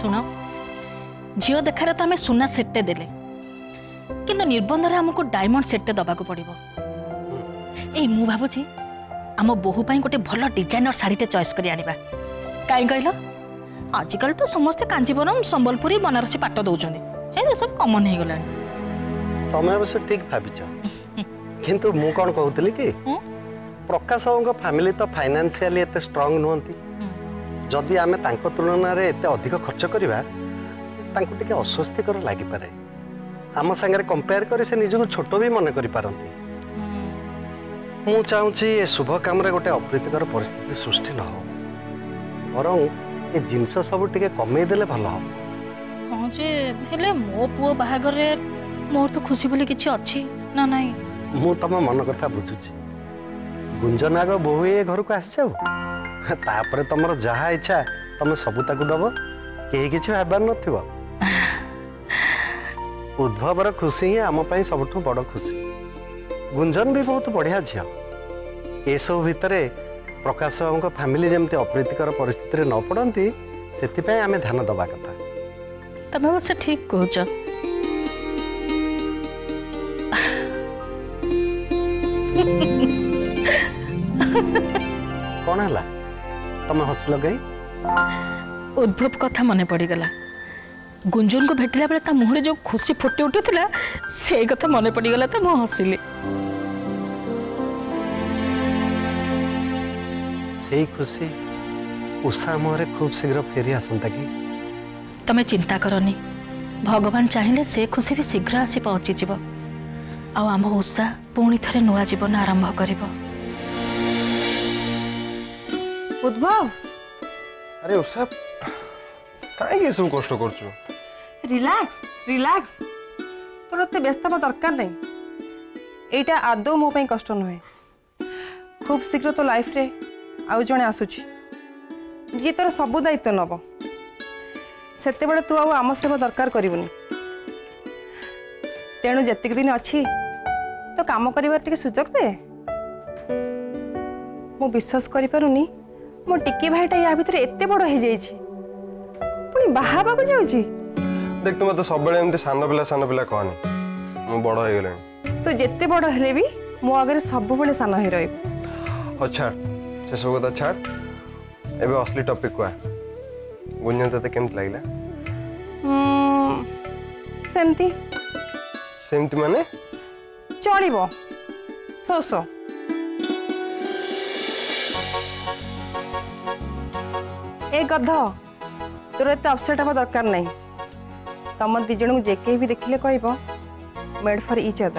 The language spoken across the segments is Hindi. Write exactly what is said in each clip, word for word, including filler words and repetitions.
शुण झील देखार तो आम सुना सेटे देले किंतु निबंध आमको डायमंड सेटे दबाक पड़ो। ए मु भावुची आम बोहू गोटे भल डिजाइनर शाढ़ीटे चॉइस कर आनिबा कहीं कहल आजिकल तो समस्ते कांजीवरम संबलपुरी बनारसी पाट दौरान ये सब कमन हो गला। तमें अवश्य ठीक भाविच किंतु मु कौन कहूली कि प्रकाश फैमिली तो फाइनेंशियली एते स्ट्रांग नुहंती जदि आमे तांको तुलना रे एते अधिक खर्च करिबा तांको टिके अस्वस्थिकर लागि पारे आम संगे कंपेयर करे से निजको छोट भी मन करि पारंती। मु चाहूची ए शुभ काम रे गोटे अप्रीतिकर परिस्थिति सृष्टि न हो बरं ए जिंस सब टिके कमे देले भलो हो। हां जे हेले मो पुओ बाहागर रे मोर तो खुशी बोली किछि अछि ना नाही। मु तम मन कथा बुझुची गुंजन आग बहु ए घर को आस जाऊ तापर तुमर जहा इच्छा तुम सब ताकू दब कहीं किसी भाबार नथिबो। उद्भवर खुशी ही आम पाई सबठू बड़ खुशी। गुंजन भी बहुत बढ़िया झिया ए सब भितरे प्रकाश बाबू फैमिली जमती अप्रीतिकर परिस्थिति न पड़ती से आम ध्यान दबा कथा। तमें बस ठीक कहच। कौन है तमें हस लगे उद्भव कथा मन पड़गला गुंजन को भेटला बेले ता मुहरे जो खुशी फुटी उठुला से कथा मन पड़गला तो मुझे हसिली। से खुशी उषा मुहरे खूब शीघ्र फेरी आसंता कि तमें चिंता करनी भगवान चाहिए से खुशी भी शीघ्र आसी पहुंची जीव आम उषा पुणी थे नुआ जीवन आरंभ कर। उद्भव अरे उषा कहीं सब कष्ट कर रिलैक्स रिलैक्स तोर एत व्यस्त हवा दरकार नहीं एटा आदौ मो पे कष्ट नुहे खूब शीघ्र तो लाइफ रे आउ जने आसुची जी तोर सबू दायित्व नब सेते बड़े तू आम सेवा दरकार करिवनी तेणु जतिक दिन अच्छी तो काम करिवार टिके सुजोग दे। मु विश्वास करि पारुनी मो टिकी भाईटा या भितर एते बड़ हो जाइछि पुणी बाहा बाबू जाउछि। देख तुम तो सब बेले एमती सान पिला सान पिला कहनी मु बड़ हो गेलेनी तो जेते बड़ हेले भी मो आगे सब बेले सान ही रहब। अच्छा से सब कथा छाड़ एबे असली टॉपिक को गुंजन तते केमत लागला? हम्म सेमती सेमती माने चलिबो सो सो ए गध तोर एत अपसेट हवा दरकार नहीं तुम दी जन को जेके भी देखिले कहब मेड फॉर ईच अदर।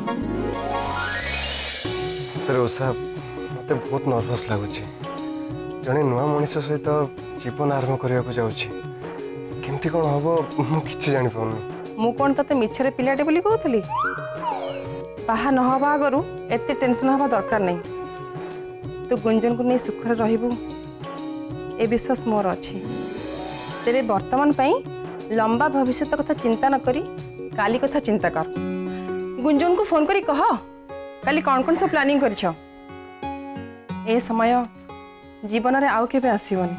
तेरे उषा मत बहुत नर्भस लगुच जड़े नुआ मनीष सहित जीवन आरंभ करने को जाऊँगी केमती कौन हम मुझे जानी पाऊनी। मु कौन तते मिछरे पिलाटे बोली कहतली बाहा न हवा आगरु एते टेंशन हवा दरकार नहीं तू गुंजन को नहीं सुखरे रहबू ए विश्वास मोर अच्छी। तेरे वर्तमान पई लंबा भविष्य कथा चिंता न करी काली कथा चिंता कर। गुंजन को फोन करी कह काली कौन कौन से प्लानिंग करिछ ए समय जीवन रे आउ केबे आसीबनी।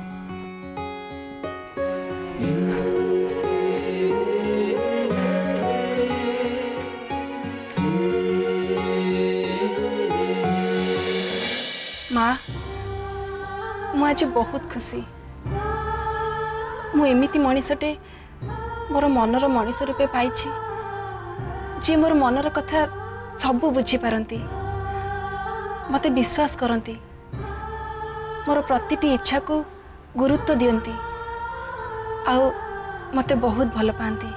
माँ मुझे बहुत खुशी मुझे मनीषटे मोर मनर मनीष रूपे पाई जी मोर मनर कथा सबू बुझीपारती मते विश्वास करती मोर प्रतिटी इच्छा को गुरुत्व दियंती आउ मते बहुत भल पाती।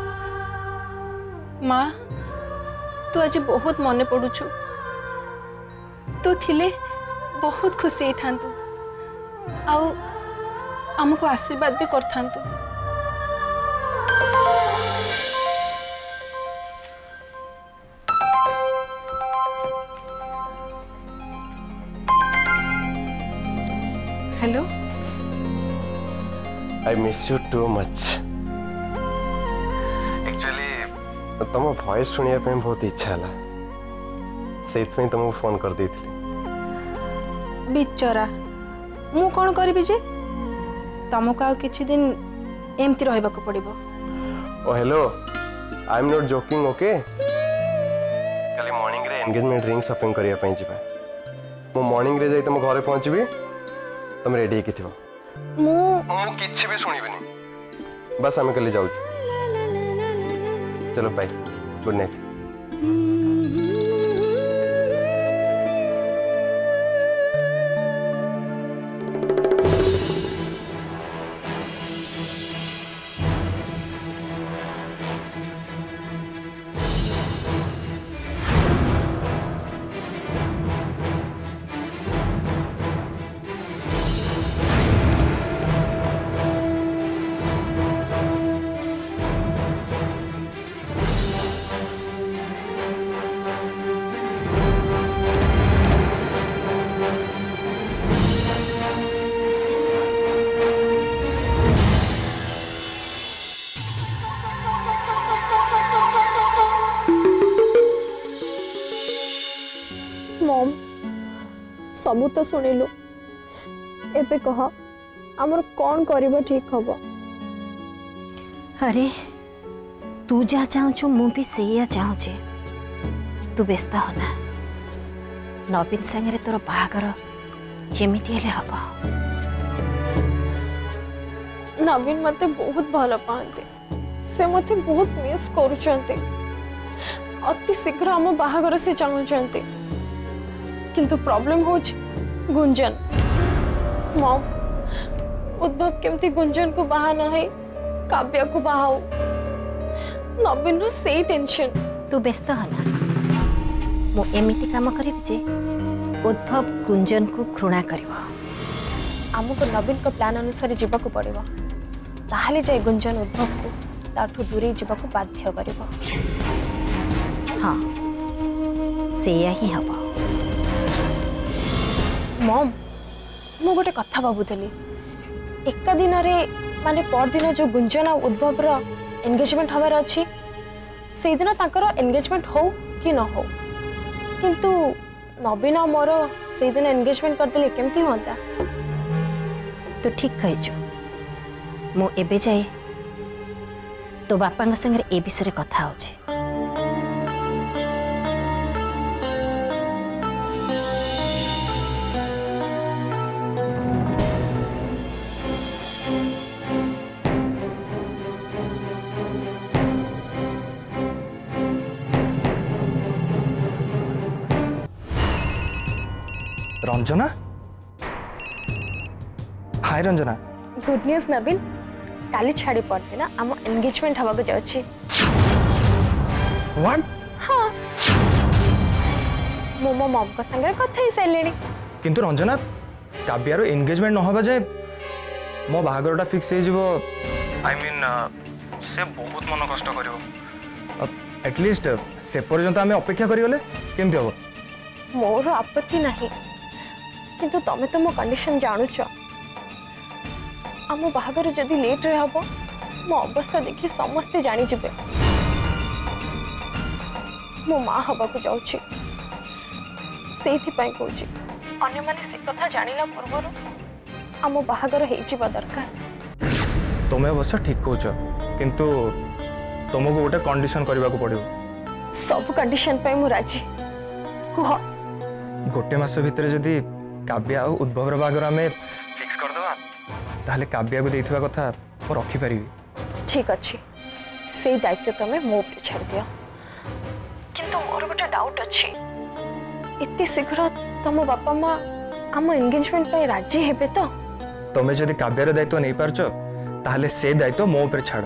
माँ तू आज बहुत मन पड़ुछु तू थिले बहुत खुशी ही थांतु आउ हमको आशीर्वाद भी कर थांतु। Hello I miss you too much actually तुम वॉइस सुनिया पे बहुत इच्छा है से तुमको फोन कर दी थी। बिचरा मु कौन करी जे तुमको आ किछि दिन एमती रहबाको पड़िबो। ओ hello I am not joking okay काली मॉर्निंग रे एंगेजमेंट रिंग शॉपिंग करिया पई जिबा मो मॉर्निंग रे जाई तुम घरे पहुंचबी तुम रेडी हेकी थिबो मु मु किछि भी सुनिबिनी बस आमे कली जाऊ चलो बाय गुड नाइट मम सबू तो शुणिलु एबे कह आमर कौन करबा ठीक हबो। अरे तू जहाँ चाहूँ मु भी से चाहूचे तू व्यस्त होना नवीन संगे तोर बाहागर जेमिति हेले हब। नवीन मते बहुत भल पाते से मते बहुत मिस करूचंते अति शीघ्र आम बाहागर से चाहूचंते किंतु प्रॉब्लम हो गुंजन मम उद्भव केमती गुंजन को बाहा न है काव्या को बाहाऊ नवीन से टेंशन तू व्यस्त होना मु एमिति काम करी जे उद्भव गुंजन को घृणा करिवो। आमको नवीन को प्लान अनुसार जीवाक पड़िबो ताहाले जाय गुंजन उद्भव को ताठू दूरे जीवाक बाध्य करिवो। हाँ सेया ही हबो। मम मु गोटे कथा भाबुथली एका दिन रे माने पर दिन जो गुंजन और उद्भव रो एंगेजमेंट हबार अछि से दिन ताकर एंगेजमेंट हो कि न हो किंतु नवीन और मोर से दिन एंगेजमेंट कर देले केमती होता। तू ठीक कहिछु मु एबे जाए तो बापा संगे ए विषय कथा होछि। Ranjana hi Ranjana good news Naveen काली छाड़ी पड़ते ना आम एंगेजमेंट हवा को जाउछि। व्हाट हाँ मो मो मम को संगे कथा ही सैलेनी किंतु रंजना काव्यार एंगेजमेंट न होबा जाय मो बाहागरटा फिक्स हे जिवो आई मीन से बहुत मन कष्ट करिवो एटलीस्ट से पर्यंत आमे अपेक्षा करिगले केमति हो। मोर आपत्ति नहीं किंतु तमे तो मो कंडीशन जानुच आम बाहागर जदि लेट रे हबो मो अवस्था देखि समस्ते जानि जिबे मो मां हबा को जाउछि सेथि पई कहउछि अन्य माने से कथा जानिला पूर्वरु आम बाहागर हेइ जिबा दरकार। तुम अवश्य ठीक कहछ किंतु तुमको गोटे कंडीशन करबा को पड़िबो। सब कंडीशन पई मु राजी कुह गोटे मास भितर जदि काव्या और उद्भव बागर आम फिक्स करदे ताहले काव्या को देइथिबा कथा मो रखी पारिबी। ठीक अच्छी से दायित्व तुम मो ऊपर छाड़ दियो किंतु मोर गोटे डाउट अच्छी इतनी शीघ्र तुम बापा माँ आम एंगेजमेंट पे राजी हेबे तो तुम जदि काव्यार दायित्व नहीं पारछ ताहले से दायित्व मो ऊपर छाड़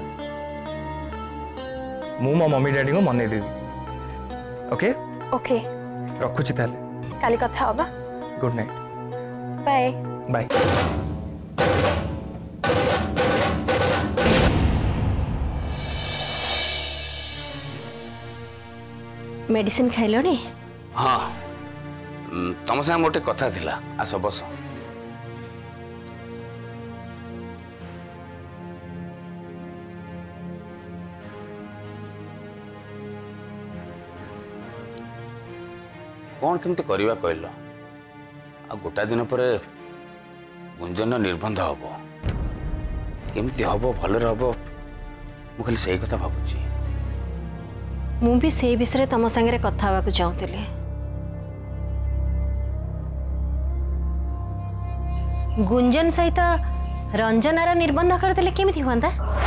मु मो मम्मी डैडी को मने देबी। ओके ओके रखुची ताहले काली कथा होबा। Good night bye bye. Medicine खाइलनी? हाँ तुम साथ गोटे कथा थिला आस बस। कौन केमती करवा कहल आ गोटा दिन पर गुंजन निर्बंध हम केमती हम भलरे हम मु खाली सही कथा भावुची मु भी से विषय तुम सागर कथा हवा चाहूली गुंजन सहित रंजनार निर्बंध करदे केमी हाँ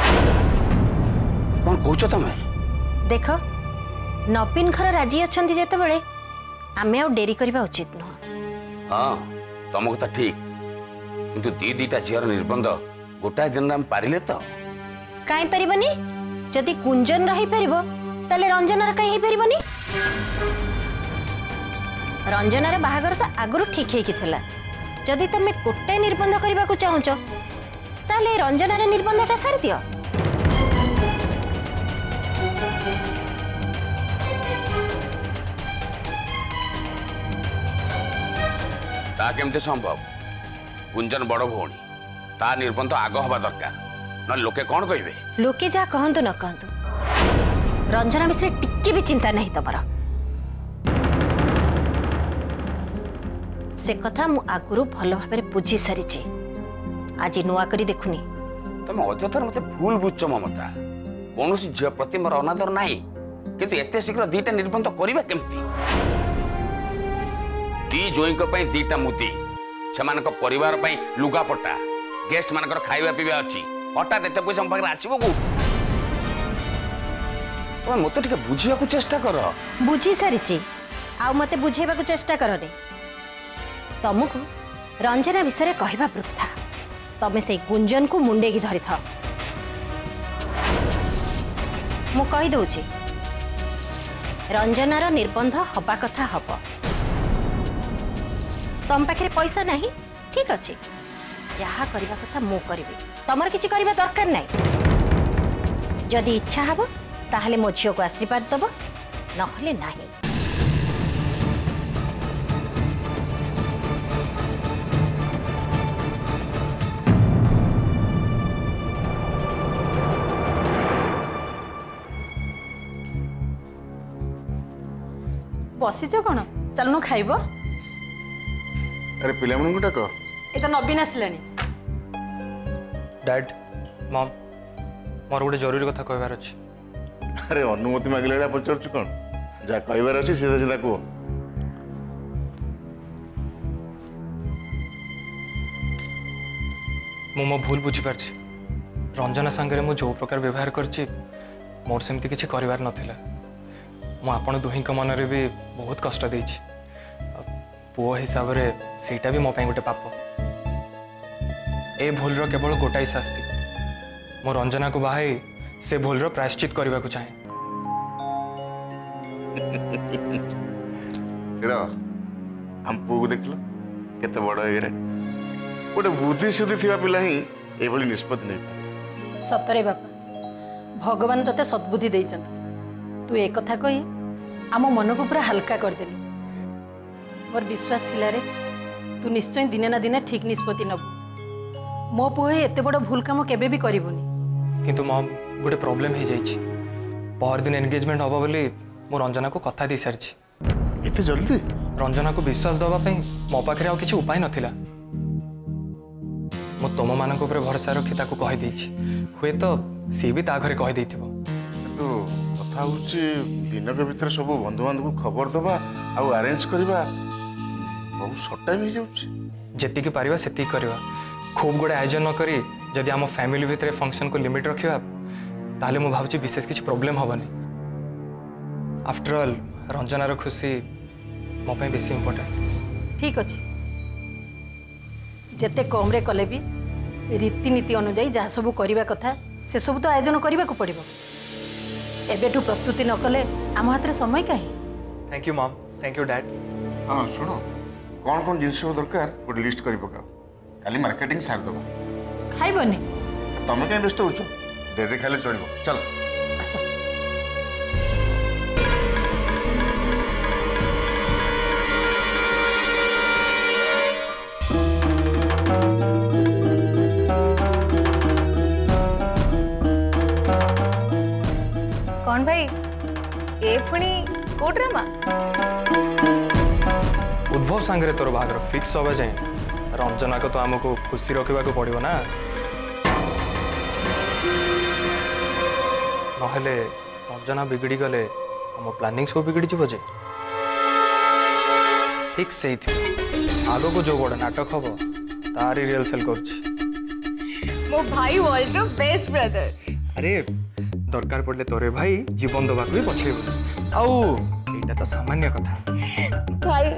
कौन कौच तुम देख नवीन घर राजी अच्छा जिते आम आ डेरी करवा उचित नुह हाँ तुम कथा ठीक किंतु दी दीटा झीर निर्बंध गोटाए दिन में पारे तो कहीं पारबनी जदि गुंजन रही पार ताले रंजनार कहीं पारबनी रंजनार बाहागर तो आगु ठीक है जदि तुम गोटे निर्बंध करने को चाहूच ताले रंजनार निर्बंधटा सारी दियो ता केमते संभव गुंजन बड़ भौणी ता निर्बंध आग हवा दरकार न लोके कौन कहिबे लोके जा कहंतु न कहंतु रंजना विषय टिके भी चिंता नहीं तमरा से कथा मु आगुरु भल भाबरे बुझी सारी आज नुआ करी देखुनी तुम अजथर मते भूल बुझछ ममता कोनोसी झियो प्रति मोर अनादर नाही किंतु एते शीघ्र दीटा निर्बंध करिबा केमती दी जोईक पई दीटा मुदी सेमानक परिवार पई लुगा पट्टा गेस्ट मानकर खाइबा पीबा अछि हठात एते पैसा हम पाखरे आसीबो को तुम मते टिके बुझिया को चेष्टा कर बुझी सारी आ मते बुझेबा को चेष्टा करनी तुमको रंजना विषय कहवा वृथा तमें से गुंजन को मुंडे की धरी था मु कही दउची रंजनार निर्बंध हवा कथा हब तम पाखे पैसा नहीं ठीक अच्छे जहा करबा कथा मु करिबी तमर किछि करबा दरकार नहीं जदि इच्छा हबो ताहले मो झियो को आशीर्वाद दबो नहले नहीं बसीच कौन चलनु खाइब अरे पिला मन डाक ये तो नवीन आसला डैड मम मोर गोटे जरूरी कथा कहबार अछि अरे अनुमति मागिले पचार कौन जहाँ कहबार अच्छे सीधा सीधा कह मु मो भूल बुझीपार रंजना सांगरे मु जो प्रकार व्यवहार करछि मोर सेमती किछि करिवार नथिला मु आपण दुही मनरे भी बहुत कष्ट देछि पुओ हिसाब रे सेटा भी मो पई गोटे पाप ए भूल रो केवल गोटाई शास्ति मो रंजना को बाहाई से भूल रो प्रायश्चित करबा को चाहे हम पुओ को देखल केते बड़ हेरे गोटे बुद्धि शुद्धि थिबा पिला ही ए भली निष्पत्ति नै पारे सतरे बापा भगवान तते सद्बुद्धि देइछन तू एक कथा कही आम मन को पूरा हल्का करदेलु मोर विश्वास थिला रे तू निश्चय दिने ना दिने ठीक निष्पत्ति नबु मो पुओ एते बड़ भूल काम केबे भी करिवनी किंतु मम गोटे प्रॉब्लम हे जाइछि पर दिन एंगेजमेंट हबो बोली मो रंजना को कथा दे सारछि एते जल्दी रंजना को विश्वास दबा पई मो पाखरे आ किछि उपाय नथिला मो तुम मानक ऊपर भरोसा रखी ताको कहि देछि हुए तो सी भी ता घरे कहि देथिबो तो कथा होछि दिनक भीतर सब बंधु बांधव को खबर दबा आ अरेंज करबा बहुत शॉर्ट टाइम हो जाउछि जेति के पारिबा सेति करबा खूब गोटे आयोजन न करी जदि आम फैमिली भितर फंक्शन को लिमिट रखिबा ताले मु भाबुछि विशेष किछि प्रॉब्लम हबनी आफ्टर ऑल रंजनार खुशी मो पई बेसी इंपोर्टेंट ठीक अछि जेते कम रे कले भी रीतिनीति अनुଯାयी जहाँ सब करबा कथा से सब तो आयोजन करबा को पड़िबो एबेठू प्रस्तुति न कले आम हाथ रे समय काहे thank you mom thank you dad हां सुनो कौन कौन जिनिस दरकार गोटे लिस्ट करि पकाओ काली मार्केटिंग सार दबो खाइबनी तमे कहीं व्यस्त होछो दे दे खाली चलिबो चल आसो कौन भाई ए पुणी को ड्रामा उद्भव सांगरे तोर बाहागर फिक्स हवा जाए रंजना को तो आमको खुशी रखा को पड़ो ना नहेले रंजना बिगड़ी गले आम प्लानिंग सब बिगड़ी जीव जे ठीक से आग को जो बड़ नाटक हम तारी रिहर्सल कर मो भाई वर्ल्ड रो बेस्ट ब्रदर। अरे दरकार पड़ले तोरे भाई जीवन दबाक भी पछेब आउ एटा तो सामान्य कथा भाई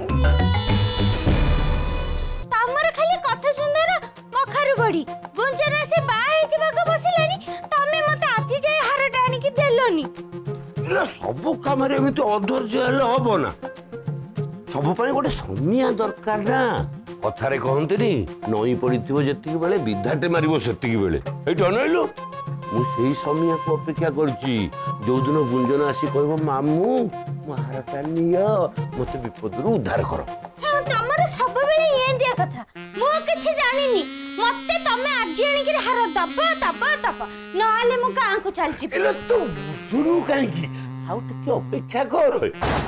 तमर खाली कथा सुंदर कखारु बड़ी गुंजना से बाहे जीवा को बसिलानी तमे मते आजी जाय हार टाणी की देलोनी इला सब काम रे एमिति अधैर्य हेले हबो ना सब पई गोटे समिया दरकार ना कथारे कहंतनी नई पड़िथिबो जेतिकी बेले विधाटे मारिबो सेतिकी बेले एठी अनैलो मु सेही समिया को अपेक्षा करछि जो दिन गुंजन आसी कहबो मामू महारा टानियो मते विपदरू उद्धार करो। हां तमर सब बेले ये दिया कथा मो किछि जानिनी मते तमे आजी आनी के हार दब दब दब नआले मु गां को चल छी एला तू जुरु काई की आउ टिके अपेक्षा कर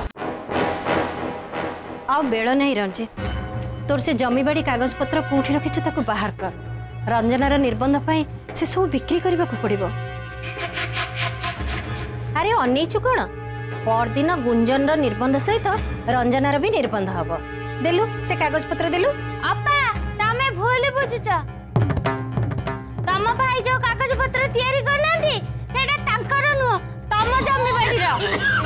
आ बेଳ नहीं रंजित तोर से जमीबाड़ी कागज पत्र कोठी रखिछु ताको बाहर कर रंजनार निर्बंध पाई से सब बिक्री करबा को पड़िबो। अरे अनेचु कोन परदिन गुंजन रो निर्बंध सहित रंजनार भी निर्बंध हबो देलु से कागज पत्र देलु अपा तमे भूल बुझछ तम भाई जो कागज पत्र तैयारी करनांती सेटा तांकर नु तम जमीबाड़ी रो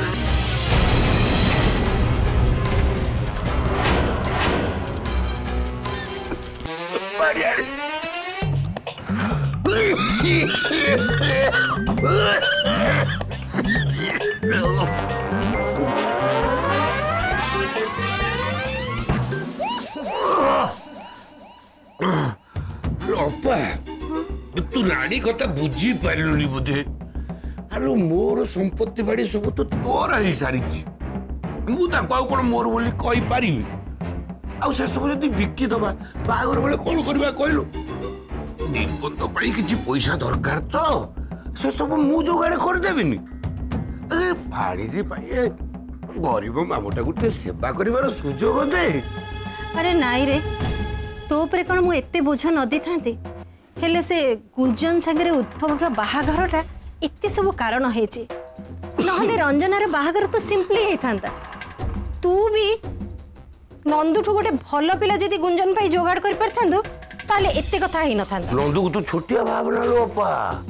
तू नाड़ी कथा बुझी पारलुनी बोधे आलो मोर संपत्ति बाड़ी सब तो तोर ही सारी मु ताको कोन मोर बोली कहि पारिबी आ से सब जदी बिक्की दबा बागर बेले कोन करबा कहलु निर्बंध पाई किछि पैसा दरकार तो से सब मु जोगाड़ कर देबिनी ए भाड़ी रे पाए गरीब मामूटा गुटे सेवा करिवार सुजोग दे। अरे नाई रे तो उपरे कोन मु एते बोझ न दी थांती हेले से गुंजन संगे उद्भव बाहाघरटा एते सब कारण हेची नहले रंजनार बाहाघर तो सिंपली हे थांता तू भी नंदुठू गोटे भल पिला जदी गुंजन पाई जोगाड़ कर परथांदो ताले एते कथा ही न थांदा। नंदू को तू छोटिया भावना लो अपा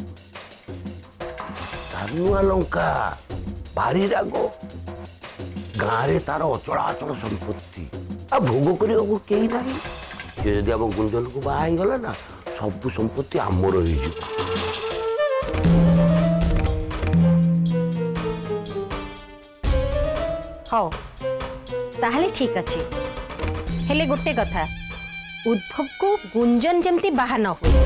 धानुआ लंका भारी रागो गारे तार अचला अचल संपत्ति आ भोग करियो को केही नाही जे जदी हम गुंजन को बाहाई गला ना सब संपत्ति आमर होई जी। हां ताहले ठीक अछि हेले गोटे कथा उद्भव को गुंजन जमती बाहा न हो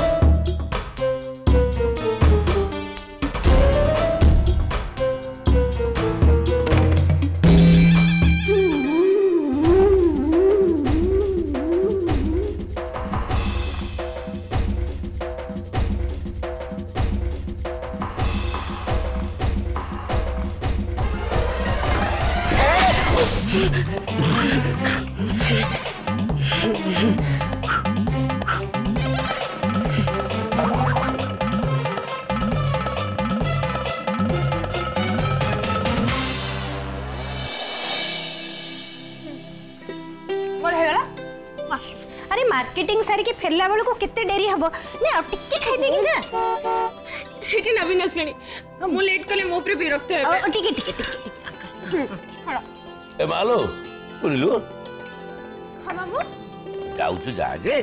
अरे मार्केटिंग सारी के फेरला बेल को कितने डेरी हबो ने आ टिके खाई देगी जा हेटी नवीन असलेनी मु लेट कले मो ऊपर विरक्त है ओ टिके टिके टिके हां ए मालो सुनिलु हां बाबू जाऊ तू जा जे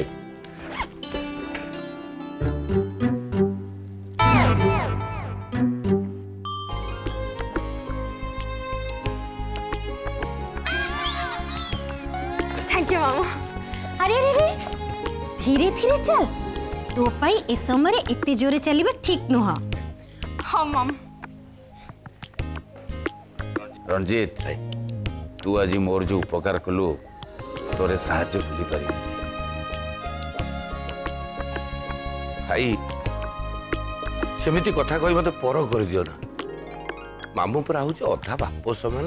थैंक यू मामा। अरे अरे अरे धीरे धीरे चल तो पाई ए समय इतने जोरे चलिबा ठीक नुह। हाँ मम। रणजीत तू आज मोर जो उपकार कलु तोरे साहाय्य भूली पारि भाई सेमिति कथा कहि मते पर कर दियो ना मामू पर आउछ अधा बाप समान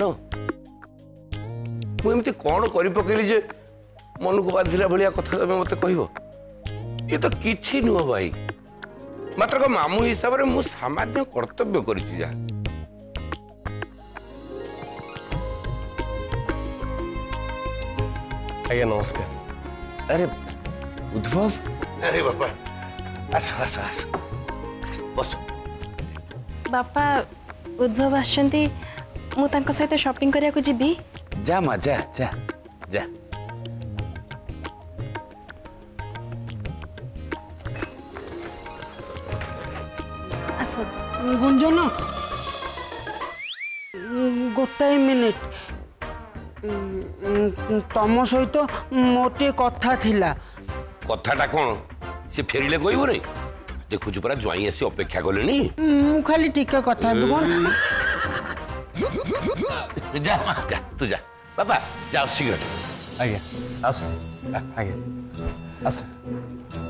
मु एमती कौन करि पकेली जे मन को बाधिला भलिया कथा तमे मते कहबो ये तो किछि नुह भाई मात्र मामू हिसाब से मु सामान्य कर्तव्य करिछि जा। आज्ञा नमस्कार। अरे उद्भव, अरे बापा आस आस आस बस। बापा उद्धव आछंती, मु तांको सहित शॉपिंग करिया को जिबी। जा मा जा जा जा। आसो गुंजन गोटाए मिनिट तम सहित मोटे कथा थिला। कथाटा कौन से फेरिले कहबो नहीं? देखुछु परा ज्वाई आसी अपेक्षा कलेनी। मु खाली टिके कथा हेबे कोन। जा मा जा तू जा बाबा जाओ शीघ्र। आज्ञा आस आज्ञा आस।